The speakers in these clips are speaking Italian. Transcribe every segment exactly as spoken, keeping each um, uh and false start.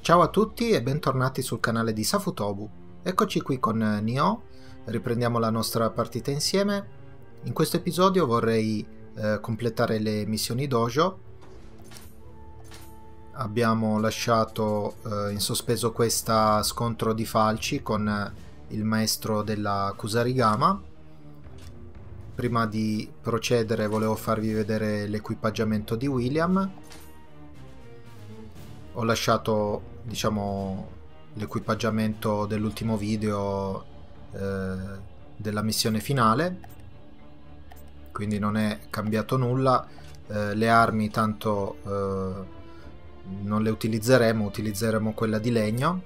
Ciao a tutti e bentornati sul canale di Safutobu. Eccoci qui con Nioh, riprendiamo la nostra partita insieme. In questo episodio vorrei eh, completare le missioni dojo. Abbiamo lasciato eh, in sospeso questa scontro di falci con il maestro della Kusarigama. Prima di procedere volevo farvi vedere l'equipaggiamento di William. Ho lasciato, diciamo, l'equipaggiamento dell'ultimo video eh, della missione finale, quindi non è cambiato nulla. Eh, le armi tanto eh, non le utilizzeremo, utilizzeremo quella di legno.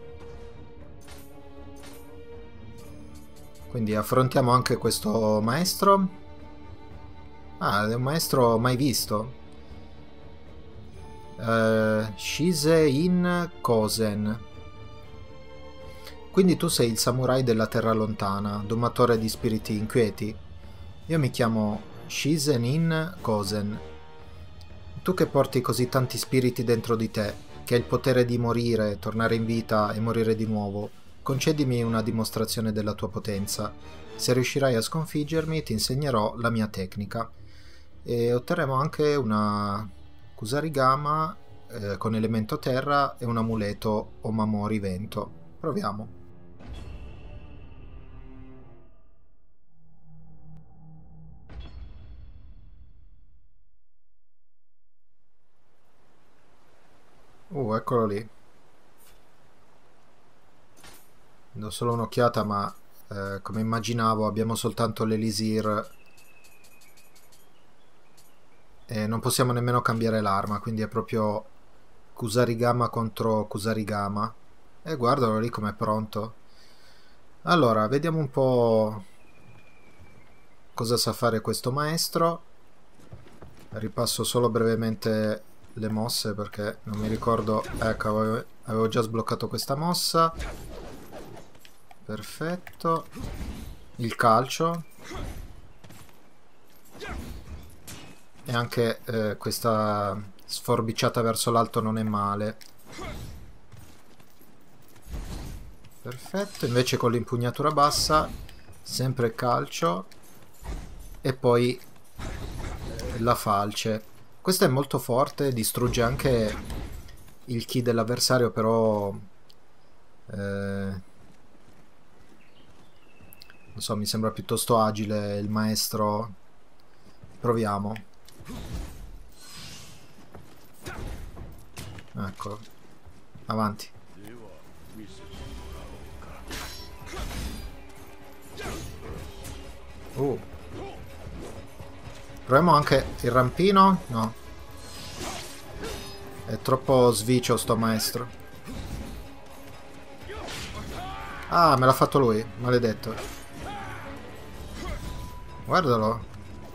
Quindi affrontiamo anche questo maestro. Ah, è un maestro mai visto. Uh, Shise-in Kosen. Quindi tu sei il samurai della terra lontana, domatore di spiriti inquieti. Io mi chiamo Shisen-in Kosen. Tu che porti così tanti spiriti dentro di te, che hai il potere di morire, tornare in vita e morire di nuovo, concedimi una dimostrazione della tua potenza. Se riuscirai a sconfiggermi ti insegnerò la mia tecnica. E otterremo anche una Kusarigama eh, con elemento terra e un amuleto Omamori vento. Proviamo. Uh, eccolo lì. Do solo un'occhiata, ma eh, come immaginavo abbiamo soltanto l'elisir e non possiamo nemmeno cambiare l'arma, quindi è proprio Kusarigama contro Kusarigama. E guardalo lì com'è pronto. Allora, vediamo un po' cosa sa fare questo maestro. Ripasso solo brevemente le mosse perché non mi ricordo. Ecco, avevo, avevo già sbloccato questa mossa. Perfetto. Il calcio. E anche eh, questa sforbiciata verso l'alto non è male. Perfetto. Invece con l'impugnatura bassa sempre calcio e poi la falce. Questa è molto forte, distrugge anche il ki dell'avversario, però eh, non so, mi sembra piuttosto agile il maestro. Proviamo. Ecco, avanti. Uh. Proviamo anche il rampino. No, è troppo svicio sto maestro. Ah, me l'ha fatto lui, maledetto. Guardalo.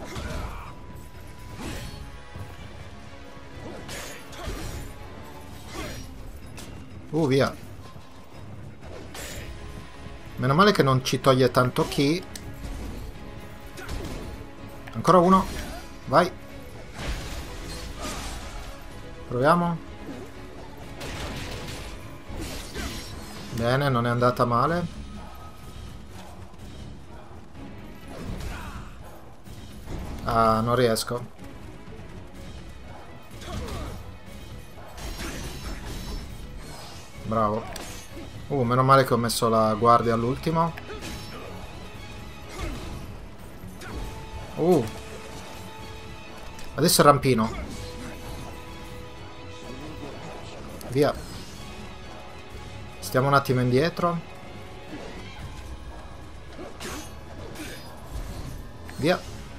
Uh, via. Meno male che non ci toglie tanto ki. Ancora uno. Vai. Proviamo. Bene, non è andata male. Ah, non riesco. Bravo. Uh, meno male che ho messo la guardia all'ultimo. Uh. Adesso il rampino. Via. Stiamo un attimo indietro. Via.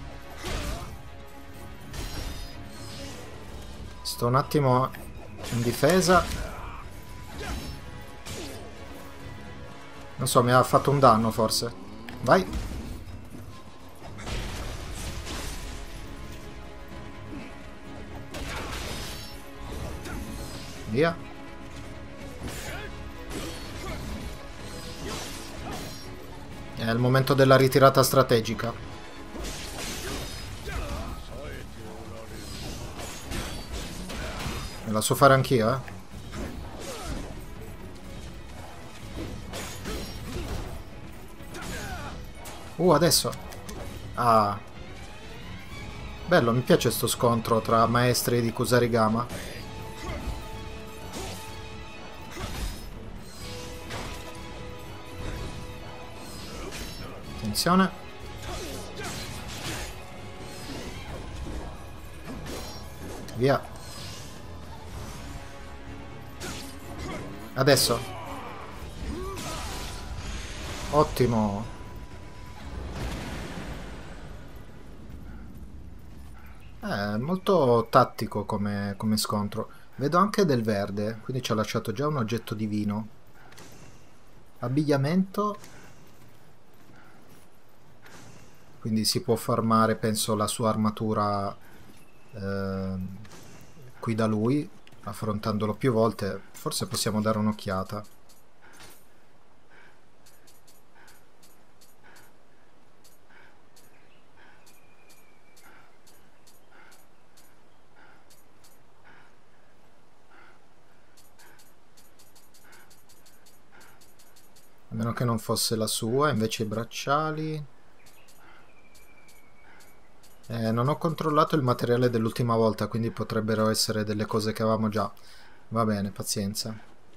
Sto un attimo in difesa. Non so, mi ha fatto un danno forse. Vai. Via. È il momento della ritirata strategica. Me la so fare anch'io, eh. Uh, adesso. Ah. Bello, mi piace sto scontro tra maestri di Kusarigama. Attenzione. Via. Adesso. Ottimo. È molto tattico come, come scontro. Vedo anche del verde, quindi ci ha lasciato già un oggetto divino. Abbigliamento. Quindi si può farmare, penso, la sua armatura eh, qui da lui, affrontandolo più volte. Forse possiamo dare un'occhiata. A meno che non fosse la sua, invece i bracciali... Eh, non ho controllato il materiale dell'ultima volta, quindi potrebbero essere delle cose che avevamo già. Va bene, pazienza.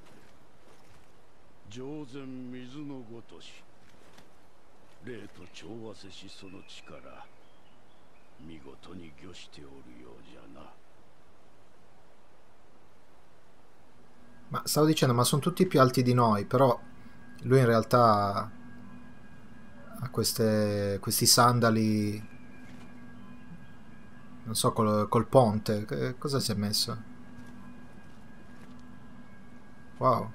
Ma stavo dicendo, ma sono tutti più alti di noi, però lui in realtà ha queste, questi sandali... Non so, col, col ponte. Che, cosa si è messo? Wow.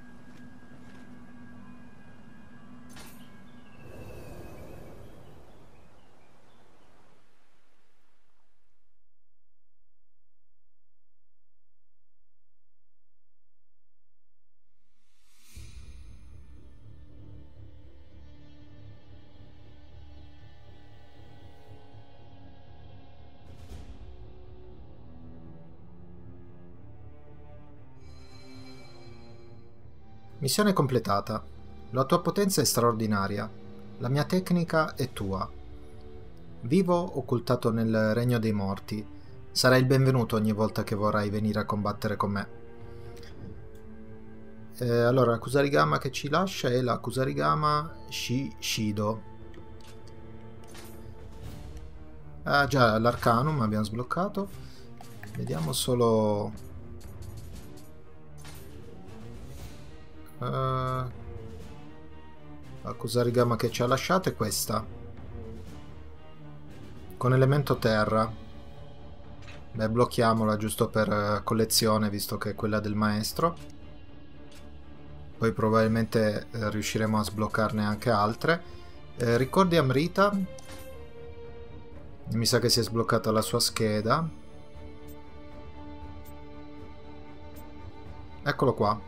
Missione completata. La tua potenza è straordinaria. La mia tecnica è tua. Vivo occultato nel regno dei morti. Sarai il benvenuto ogni volta che vorrai venire a combattere con me. Eh, allora, la Kusarigama che ci lascia è la Kusarigama Shishido. Ah già, l'Arcanum abbiamo sbloccato. Vediamo solo... Uh, la Kusarigama che ci ha lasciato è questa, con elemento terra. Beh, blocchiamola giusto per collezione, visto che è quella del maestro. Poi probabilmente eh, riusciremo a sbloccarne anche altre. eh, ricordi Amrita, mi sa che si è sbloccata la sua scheda. Eccolo qua.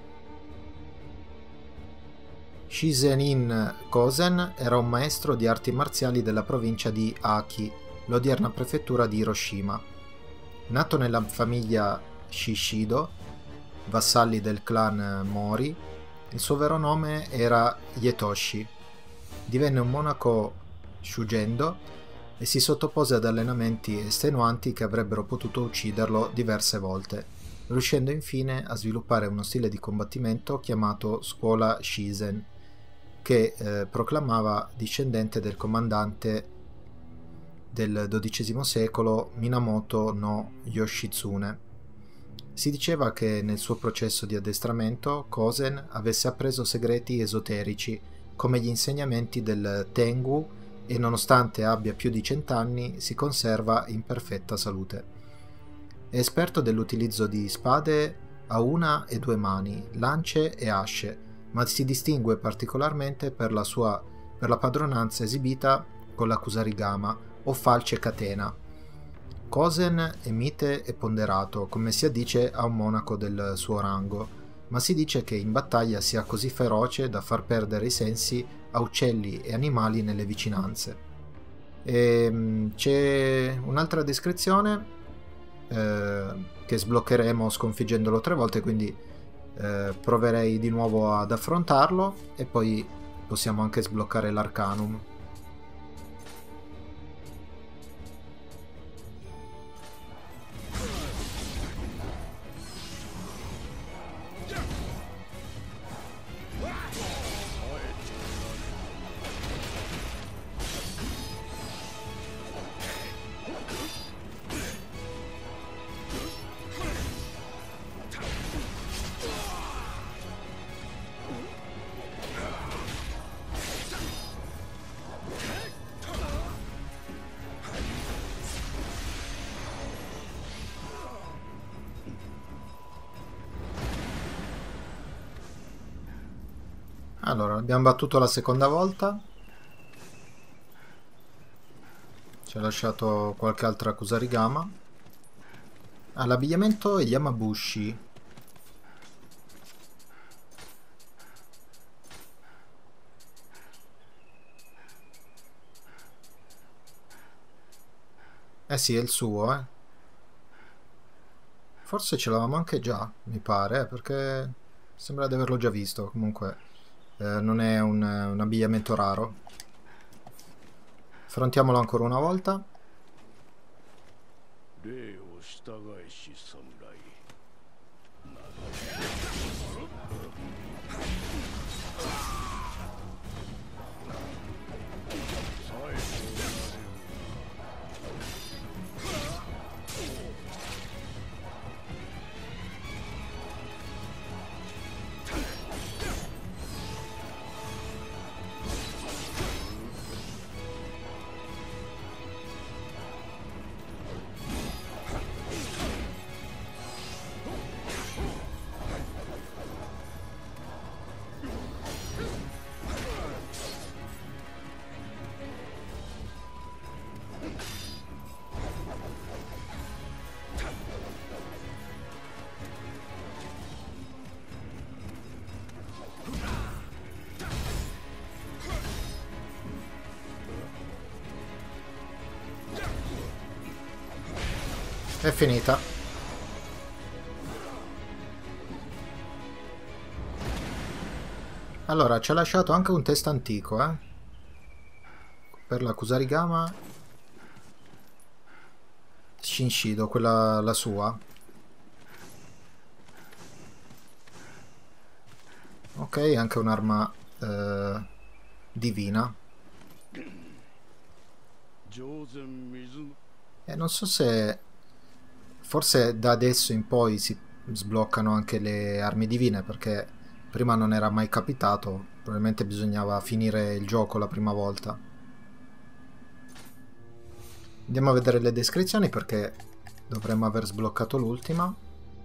Shizenin Kozen era un maestro di arti marziali della provincia di Aki, l'odierna prefettura di Hiroshima. Nato nella famiglia Shishido, vassalli del clan Mori, il suo vero nome era Yetoshi. Divenne un monaco Shugendo e si sottopose ad allenamenti estenuanti che avrebbero potuto ucciderlo diverse volte, riuscendo infine a sviluppare uno stile di combattimento chiamato Scuola Shizen, che eh, proclamava discendente del comandante del dodicesimo secolo Minamoto no Yoshitsune. Si diceva che nel suo processo di addestramento Kozen avesse appreso segreti esoterici come gli insegnamenti del Tengu e nonostante abbia più di cent'anni si conserva in perfetta salute. È esperto dell'utilizzo di spade a una e due mani, lance e asce, ma si distingue particolarmente per la sua per la padronanza esibita con la Kusarigama o falce catena. Kozen è mite e ponderato, come si addice a un monaco del suo rango, ma si dice che in battaglia sia così feroce da far perdere i sensi a uccelli e animali nelle vicinanze. C'è un'altra descrizione eh, che sbloccheremo sconfiggendolo tre volte, quindi Eh, proverei di nuovo ad affrontarlo e poi possiamo anche sbloccare l'Arcanum. Allora, abbiamo battuto la seconda volta. Ci ha lasciato qualche altra Kusarigama. Ah, l'abbigliamento è Yamabushi. Eh sì, è il suo, eh. Forse ce l'avevamo anche già, mi pare, eh, perché sembra di averlo già visto. Comunque, eh, non è un, un abbigliamento raro. Affrontiamolo ancora una volta. È finita. Allora, ci ha lasciato anche un test antico, eh? Per la Kusarigama Shinshido, quella la sua. Ok, anche un'arma eh, divina. E non so se... Forse da adesso in poi si sbloccano anche le armi divine, perché prima non era mai capitato. Probabilmente bisognava finire il gioco la prima volta. Andiamo a vedere le descrizioni, perché dovremmo aver sbloccato l'ultima.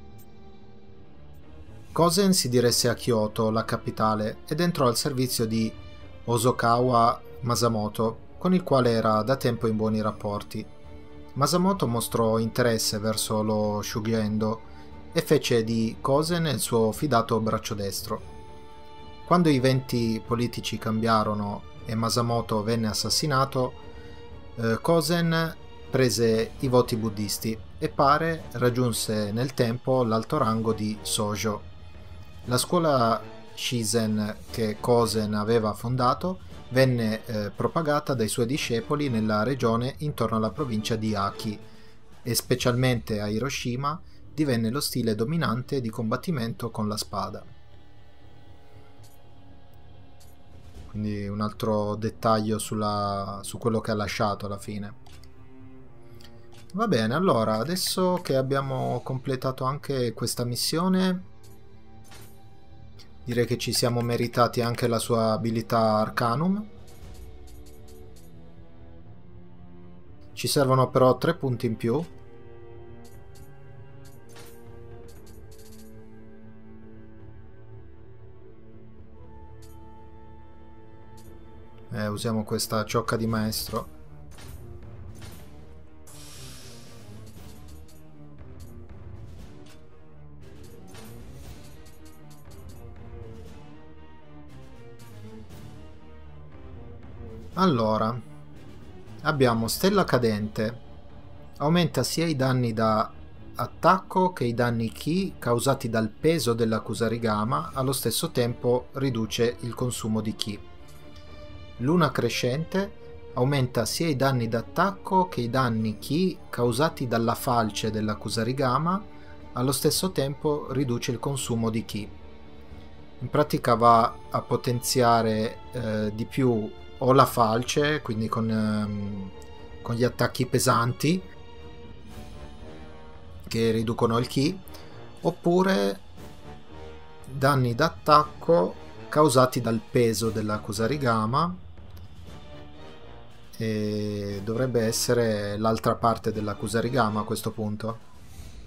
Kozen si diresse a Kyoto, la capitale, ed entrò al servizio di Hosokawa Masamoto, con il quale era da tempo in buoni rapporti. Masamoto mostrò interesse verso lo Shugendo e fece di Kozen il suo fidato braccio destro. Quando i venti politici cambiarono e Masamoto venne assassinato, eh, Kozen prese i voti buddisti e pare raggiunse nel tempo l'alto rango di Sojo. La scuola Shizen che Kozen aveva fondato venne eh, propagata dai suoi discepoli nella regione intorno alla provincia di Aki e specialmente a Hiroshima divenne lo stile dominante di combattimento con la spada. Quindi un altro dettaglio sulla, su quello che ha lasciato alla fine. Va bene, allora adesso che abbiamo completato anche questa missione, direi che ci siamo meritati anche la sua abilità Arcanum. Ci servono però tre punti in più. Eh, usiamo questa ciocca di maestro. Allora, abbiamo Stella Cadente, aumenta sia i danni da attacco che i danni Ki causati dal peso della Kusarigama, allo stesso tempo riduce il consumo di Ki. Luna Crescente, aumenta sia i danni d'attacco che i danni Ki causati dalla falce della Kusarigama, allo stesso tempo riduce il consumo di Ki. In pratica va a potenziare eh, di più o la falce, quindi con, ehm, con gli attacchi pesanti che riducono il Ki, oppure danni d'attacco causati dal peso della Kusarigama, e dovrebbe essere l'altra parte della Kusarigama a questo punto.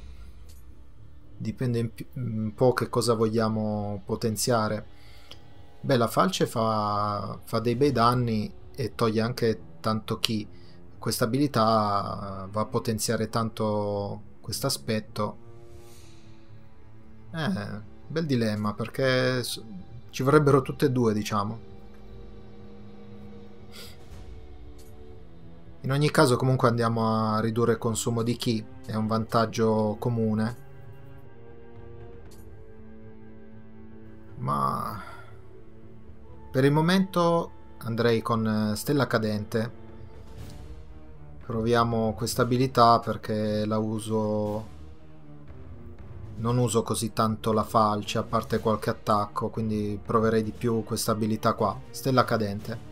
Dipende un po' che cosa vogliamo potenziare. Beh, la falce fa, fa dei bei danni e toglie anche tanto ki. Questa abilità va a potenziare tanto questo aspetto. Eh, bel dilemma, perché ci vorrebbero tutte e due, diciamo. In ogni caso comunque andiamo a ridurre il consumo di ki, è un vantaggio comune. Ma per il momento andrei con Stella Cadente. Proviamo questa abilità perché la uso... non uso così tanto la falce, a parte qualche attacco, quindi proverei di più questa abilità qua, Stella Cadente.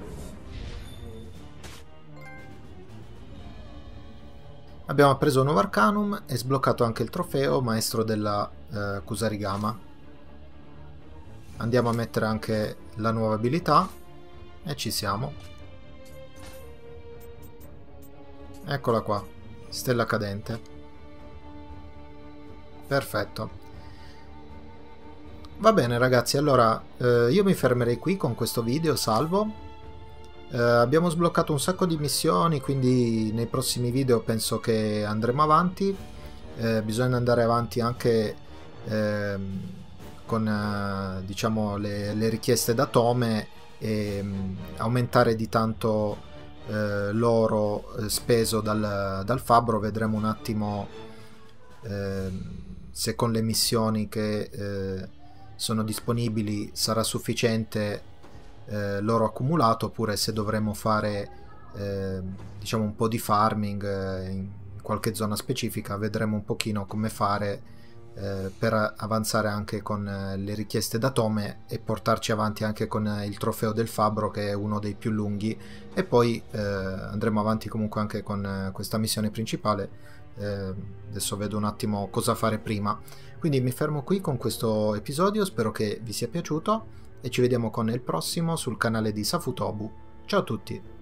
Abbiamo preso un nuovo Arcanum e sbloccato anche il trofeo Maestro della eh, Kusarigama. Andiamo a mettere anche la nuova abilità e ci siamo. Eccola qua, Stella Cadente. Perfetto. Va bene ragazzi, allora eh, io mi fermerei qui con questo video, salvo. Uh, abbiamo sbloccato un sacco di missioni, quindi nei prossimi video penso che andremo avanti. Uh, bisogna andare avanti anche uh, con uh, diciamo le, le richieste da Tome e um, aumentare di tanto uh, l'oro uh, speso dal, dal fabbro. Vedremo un attimo uh, se con le missioni che uh, sono disponibili sarà sufficiente Eh, l'oro accumulato, oppure se dovremo fare eh, diciamo un po' di farming eh, in qualche zona specifica. Vedremo un pochino come fare eh, per avanzare anche con eh, le richieste da Tome e portarci avanti anche con eh, il trofeo del fabbro, che è uno dei più lunghi, e poi eh, andremo avanti comunque anche con eh, questa missione principale. Eh, adesso vedo un attimo cosa fare prima, quindi mi fermo qui con questo episodio. Spero che vi sia piaciuto e ci vediamo con il prossimo sul canale di Safutobu. Ciao a tutti!